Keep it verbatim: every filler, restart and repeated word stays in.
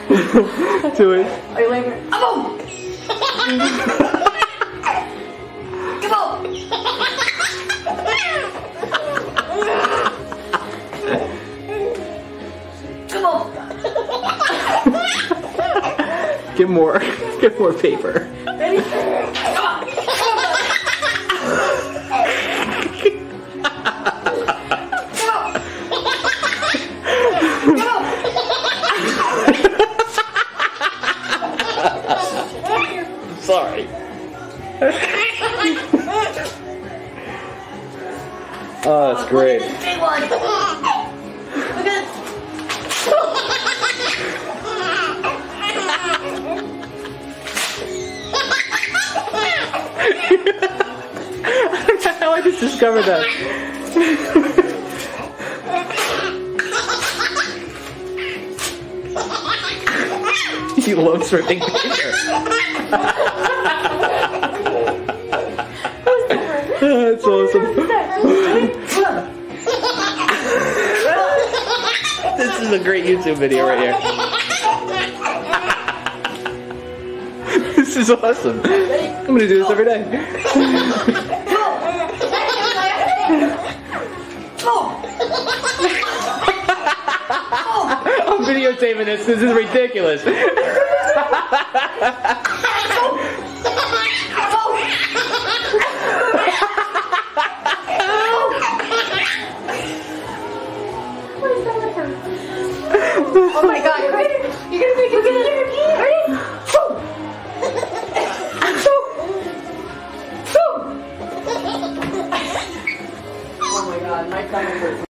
Do it. Are you laying there? Come on! Come on! Come on! Get more. Get more paper. Ready? Come on! Sorry. Oh, that's great. Look at this big one. Look at this. I don't know how I just discovered that. He loves ripping paper. That's awesome. This is a great YouTube video right here. This is awesome. I'm gonna do this every day. I'm videotaping this. This is ridiculous. Oh my god, you're gonna make it. Ready? Oh my god, my stomach hurts.